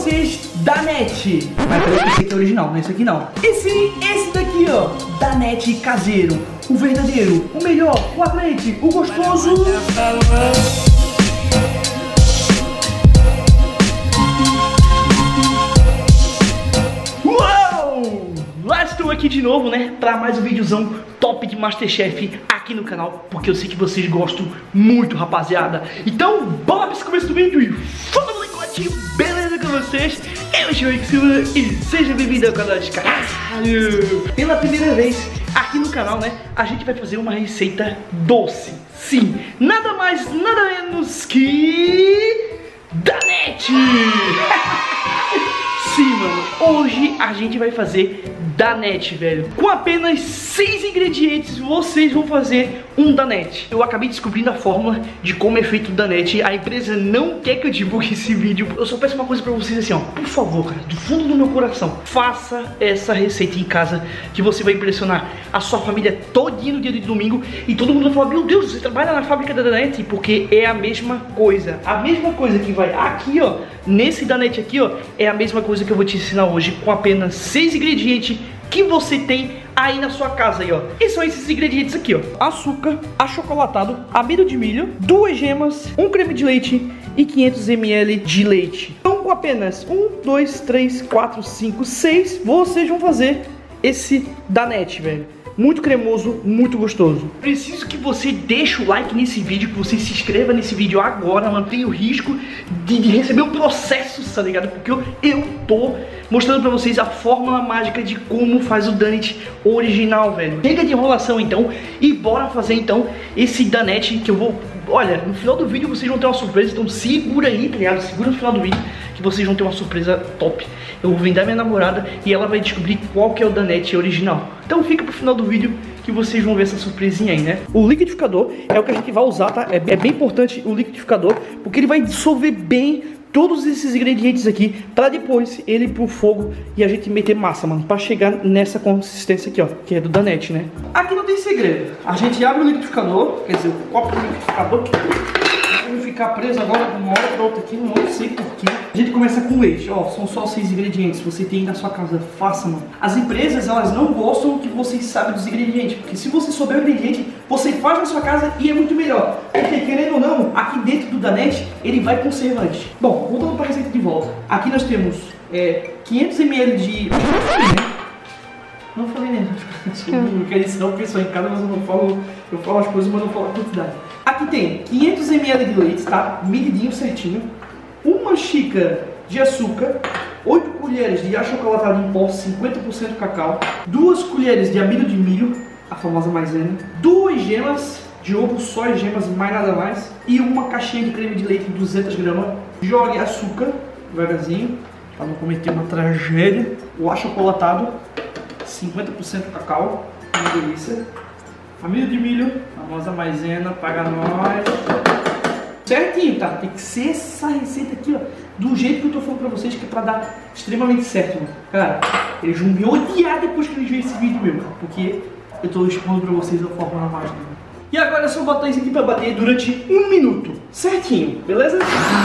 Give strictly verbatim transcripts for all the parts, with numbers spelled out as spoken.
vocês Danette. Mas peraí, que esse aqui é original, não é esse aqui não. E sim, esse daqui, ó, Danette caseiro. O verdadeiro, o melhor, o atlete, o gostoso. Uou! Lá estou aqui de novo, né, pra mais um videozão top de Masterchef aqui no canal, porque eu sei que vocês gostam muito, rapaziada. Então, bora para esse começo do vídeo e fala, molecote, beleza com vocês? Eu sou o Rick Silva e seja bem-vindo ao canal de caralho. Pela primeira vez aqui no canal, né, a gente vai fazer uma receita doce. Sim, nada mais, nada menos que Danette. Sim, mano, hoje a gente vai fazer Danette, velho. Com apenas seis ingredientes, vocês vão fazer um Danette. Eu acabei descobrindo a fórmula de como é feito o Danette. A empresa não quer que eu divulgue esse vídeo. Eu só peço uma coisa pra vocês assim, ó. Por favor, cara, do fundo do meu coração, faça essa receita em casa, que você vai impressionar a sua família todinha no dia de domingo. E todo mundo vai falar, meu Deus, você trabalha na fábrica da Danette? Porque é a mesma coisa. A mesma coisa que vai aqui, ó, nesse Danette aqui, ó, é a mesma coisa que eu vou te ensinar hoje, com apenas seis ingredientes que você tem aí na sua casa aí, ó. E são esses ingredientes aqui, ó: açúcar, achocolatado, amido de milho, duas gemas, um creme de leite e quinhentos mililitros de leite. Então, com apenas um, dois, três, quatro, cinco, seis, vocês vão fazer esse Danette, velho. Muito cremoso, muito gostoso. Preciso que você deixe o like nesse vídeo, que você se inscreva nesse vídeo agora, mano. Tem o risco de, de receber um processo, tá ligado? Porque eu, eu tô mostrando pra vocês a fórmula mágica de como faz o Danette original, velho. Chega de enrolação então e bora fazer então esse Danette que eu vou... Olha, no final do vídeo vocês vão ter uma surpresa, então segura aí, tá ligado? Segura no final do vídeo que vocês vão ter uma surpresa top. Eu vou vender a minha namorada e ela vai descobrir qual que é o Danette original. Então fica pro final do vídeo que vocês vão ver essa surpresinha aí, né? O liquidificador é o que a gente vai usar, tá? É, é bem importante o liquidificador, porque ele vai dissolver bem todos esses ingredientes aqui, pra depois ele ir pro fogo e a gente meter massa, mano, pra chegar nessa consistência aqui, ó, que é do Danette, né? Aqui não tem segredo. A gente abre o liquidificador, quer dizer, o copo do liquidificador, vai ficar preso agora de uma hora pra outra aqui, não sei porquê. A gente começa com leite, ó, são só seis ingredientes, você tem na sua casa, faça, mano. As empresas, elas não gostam que vocês saibam dos ingredientes, porque se você souber o ingrediente, você faz na sua casa e é muito melhor. Porque, querendo ou não, aqui dentro do Danette, ele vai conservante. Bom, voltando para a receita de volta. Aqui nós temos é, quinhentos mililitros de... Não falei nem. Não quero ensinar o pessoal em casa, mas eu não falo. Eu falo as coisas, mas não falo a quantidade. Aqui tem quinhentos mililitros de leite, tá? Medidinho certinho. Uma xícara de açúcar. oito colheres de achocolatado em pó, cinquenta por cento cacau. duas colheres de amido de milho, a famosa maisena. duas gemas de ovo, só as gemas, mais nada mais. E uma caixinha de creme de leite de duzentas gramas. Jogue açúcar devagarzinho, para não cometer uma tragédia. O achocolatado, cinquenta por cento cacau, uma delícia. Amido de milho, famosa maisena, paga nós. Certinho, tá? Tem que ser essa receita aqui, ó, do jeito que eu tô falando pra vocês, que é pra dar extremamente certo, mano. Cara, eles vão me odiar depois que eles verem esse vídeo mesmo, porque eu tô expondo pra vocês a fórmula mágica. E agora é só botar isso aqui pra bater durante um minuto, certinho, beleza?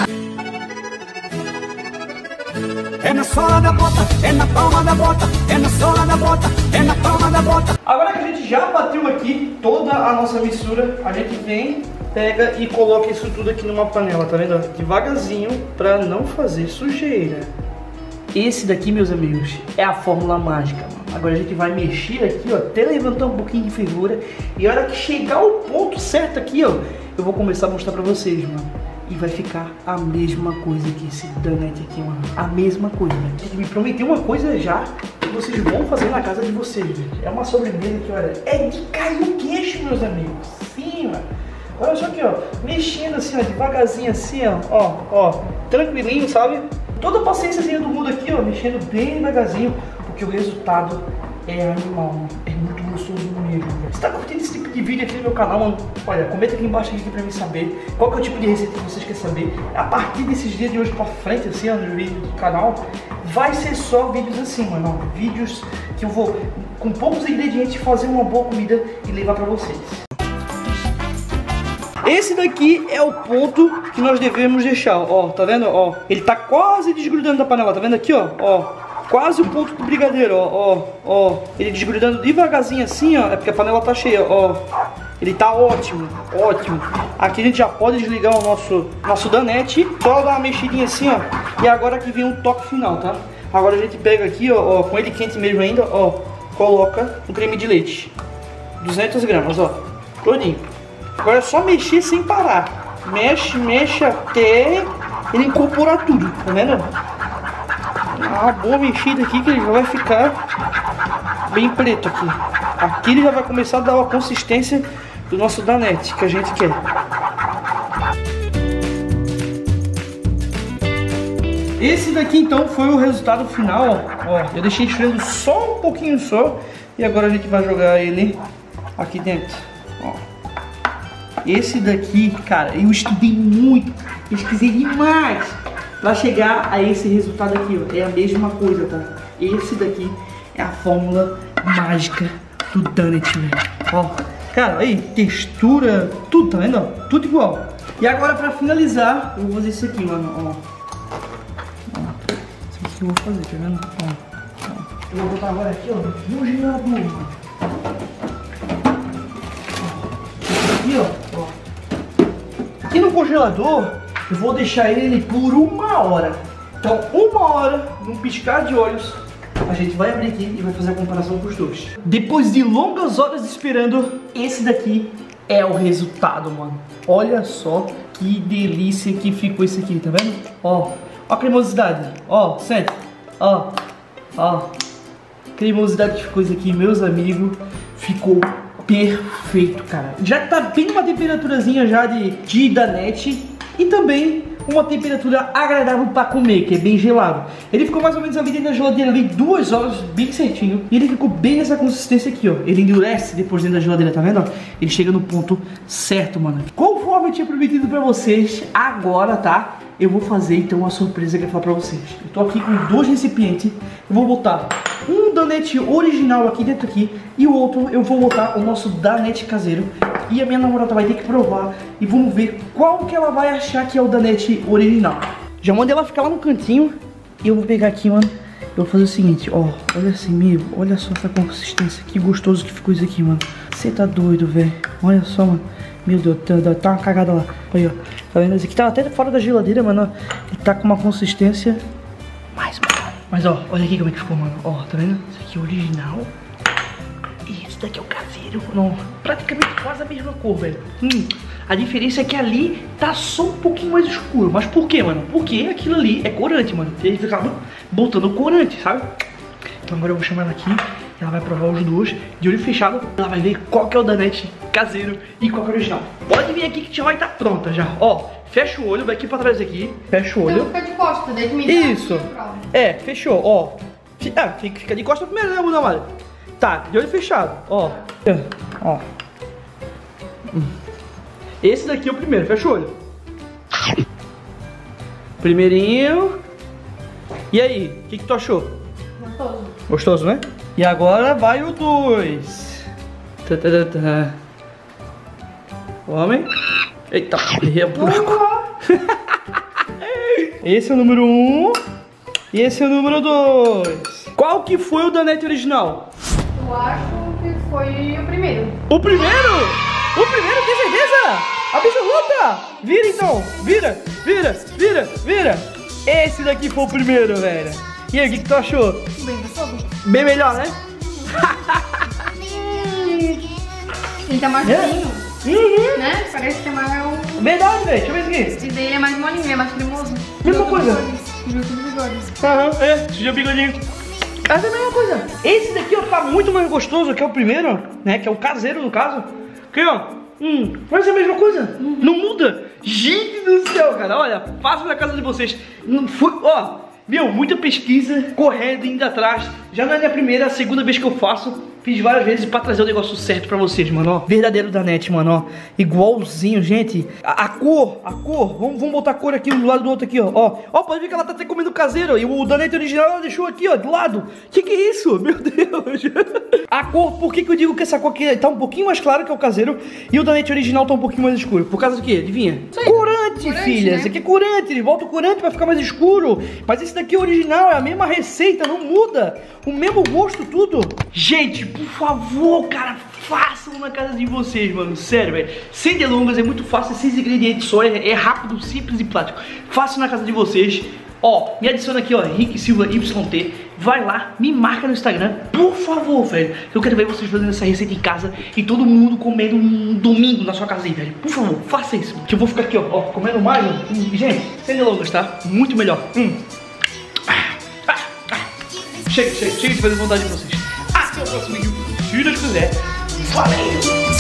É na sola da bota, é na palma da bota, é na sola da bota, é na palma da bota. Agora que a gente já bateu aqui toda a nossa mistura, a gente vem, pega e coloca isso tudo aqui numa panela, tá vendo? Devagarzinho, pra não fazer sujeira. Esse daqui, meus amigos, é a fórmula mágica, mano. Agora a gente vai mexer aqui, ó, até levantar um pouquinho de fervura. E a hora que chegar o ponto certo aqui, ó, eu vou começar a mostrar pra vocês, mano. E vai ficar a mesma coisa que esse Danette aqui, mano. A mesma coisa. A gente me prometeu uma coisa já que vocês vão fazer na casa de vocês, velho. É uma sobremesa que, olha, é de cair o queixo, meus amigos. Sim, mano. Olha só aqui, ó. Mexendo assim, ó, devagarzinho assim, ó. Ó, ó. Tranquilinho, sabe? Toda a paciênciazinha do mundo aqui, ó. Mexendo bem devagarzinho. Porque o resultado é animal, mano. É muito gostoso mesmo, velho. Você tá curtindo esse tipo de vídeo aqui no meu canal, mano? Olha, comenta aqui embaixo aqui pra mim saber qual que é o tipo de receita que vocês querem saber. A partir desses dias de hoje pra frente, assim, ó, no vídeo do canal, vai ser só vídeos assim, mano. Ó, vídeos que eu vou, com poucos ingredientes, fazer uma boa comida e levar pra vocês. Esse daqui é o ponto que nós devemos deixar, ó, tá vendo? Ó, ele tá quase desgrudando da panela, tá vendo aqui, ó? Ó, quase o ponto do brigadeiro, ó, ó, ó. Ele desgrudando devagarzinho assim, ó, é porque a panela tá cheia, ó. Ele tá ótimo, ótimo. Aqui a gente já pode desligar o nosso, nosso danete. Só dar uma mexidinha assim, ó. E agora que vem o toque final, tá? Agora a gente pega aqui, ó, ó, com ele quente mesmo ainda, ó. Coloca o creme de leite. duzentas gramas, ó. Todinho. Agora é só mexer sem parar. Mexe, mexe até ele incorporar tudo, tá vendo? Uma boa mexida aqui que ele já vai ficar bem preto aqui. Aqui ele já vai começar a dar a consistência do nosso danete que a gente quer. Esse daqui então foi o resultado final, ó. Ó, eu deixei esfriando só um pouquinho só. E agora a gente vai jogar ele aqui dentro, ó. Esse daqui, cara, eu estudei muito, pesquisei demais pra chegar a esse resultado aqui, ó. É a mesma coisa, tá? Esse daqui é a fórmula mágica do donut, velho. Ó, cara, aí, textura, tudo, tá vendo? Ó, tudo igual. E agora pra finalizar, eu vou fazer isso aqui, mano, ó. Ó, isso aqui eu vou fazer, tá vendo? Ó, ó. Eu vou botar agora aqui, ó, no gerador, mano. Aqui, ó, ó. Aqui no congelador, eu vou deixar ele por uma hora. Então, uma hora, num piscar de olhos, a gente vai abrir aqui e vai fazer a comparação com os dois. Depois de longas horas esperando, esse daqui é o resultado, mano. Olha só que delícia que ficou esse aqui, tá vendo? Ó, ó a cremosidade. Ó, sente. Ó, ó. Cremosidade que ficou isso aqui, meus amigos. Ficou perfeito, cara. Já tá bem uma temperaturazinha já de, de danete. E também uma temperatura agradável para comer, que é bem gelado. Ele ficou mais ou menos ali dentro da geladeira ali duas horas, bem certinho. E ele ficou bem nessa consistência aqui, ó. Ele endurece depois dentro da geladeira, tá vendo? Ó? Ele chega no ponto certo, mano. Conforme eu tinha prometido pra vocês, agora, tá? Eu vou fazer então uma surpresa que eu vou falar pra vocês. Eu tô aqui com dois recipientes. Eu vou botar um danete original aqui dentro aqui e o outro eu vou botar o nosso danete caseiro. E a minha namorada vai ter que provar e vamos ver qual que ela vai achar que é o danete original. Já mandei ela ficar lá no cantinho e eu vou pegar aqui, mano. Eu vou fazer o seguinte, ó, olha assim, meu, olha só essa consistência, que gostoso que ficou isso aqui, mano. Você tá doido, velho. Olha só, mano. Meu Deus, tá, tá uma cagada lá. Olha, ó. Tá vendo? Esse aqui tá até fora da geladeira, mano. Ele tá com uma consistência mais maior. Mas, ó, olha aqui como é que ficou, mano. Ó, tá vendo? Esse aqui é o original. E esse daqui é o caseiro. Não, praticamente quase a mesma cor, velho. Hum, a diferença é que ali tá só um pouquinho mais escuro. Mas por quê, mano? Porque aquilo ali é corante, mano. Eles ficaram botando corante, sabe? Então agora eu vou chamar ela aqui. Ela vai provar os dois de olho fechado. Ela vai ver qual que é o danete caseiro e qual que é o original. Pode vir aqui que já vai estar pronta já. Ó, fecha o olho, vai aqui pra trás aqui. Fecha o olho. Fica de costa, daí me isso. É, fechou, ó. Ah, fica de costa primeiro, né, Bunda Mari? Tá, de olho fechado, ó. Ó. Esse daqui é o primeiro, fecha o olho. Primeirinho. E aí, o que que tu achou? Gostoso. Gostoso, né? E agora vai o dois. Tá, tá, tá, tá. Homem. Eita, errei o buraco. Esse é o número um. E esse é o número dois. Qual que foi o danete original? Eu acho que foi o primeiro. O primeiro? O primeiro, tem certeza? Absoluta? Vira então, vira, vira, vira, vira. Esse daqui foi o primeiro, velho. E aí, o que, que tu achou? Bem gostoso. Bem melhor, né? Ele tá mais É? fininho, Uhum. né? Parece que é mais um... Verdade, velho. Deixa eu ver isso aqui. Esse daí é mais molinho, é mais cremoso. Mesma coisa. Junto do bigode. Aham, é, suja o bigodinho. Essa é a mesma coisa. Esse daqui, ó, tá muito mais gostoso que é o primeiro, né? Que é o caseiro, no caso. Aqui, ó. Hum, mas é a mesma coisa. Uhum. Não muda. Gente do céu, cara. Olha, façam na casa de vocês. Não foi, ó. Meu, muita pesquisa, correndo, indo atrás. Já não é a primeira, é a segunda vez que eu faço. Fiz várias vezes pra trazer o negócio certo pra vocês, mano, ó. Verdadeiro Danette, mano, ó. Igualzinho, gente. A, a cor, a cor. Vamos, vamos botar a cor aqui um do lado do outro aqui, ó. Ó, ó, pode ver que ela tá até comendo caseiro. E o Danette original ela deixou aqui, ó, do lado. Que que é isso? Meu Deus. A cor, por que que eu digo que essa cor aqui tá um pouquinho mais clara que é o caseiro e o Danette original tá um pouquinho mais escuro? Por causa do quê? Adivinha? Corante, Corante, filha. né? Isso aqui é corante. Ele volta o corante pra ficar mais escuro. Mas esse daqui é original, é a mesma receita, não muda. O mesmo gosto, tudo. Gente, por favor, cara, façam na casa de vocês, mano. Sério, velho. Sem delongas, é muito fácil, seis ingredientes só, é, é rápido, simples e prático. Façam na casa de vocês. Ó, me adiciona aqui, ó, Henrique Silva Y T. Vai lá, me marca no Instagram, por favor, velho. Eu quero ver vocês fazendo essa receita em casa e todo mundo comendo um domingo na sua casa aí, velho. Por favor, faça isso. Que eu vou ficar aqui, ó, ó comendo mais. Hum, gente, sem delongas, tá? Muito melhor. Hum. Ah, ah, ah. Chega, chega, chega de fazer vontade de vocês. Até o próximo vídeo, se Deus quiser. Valeu!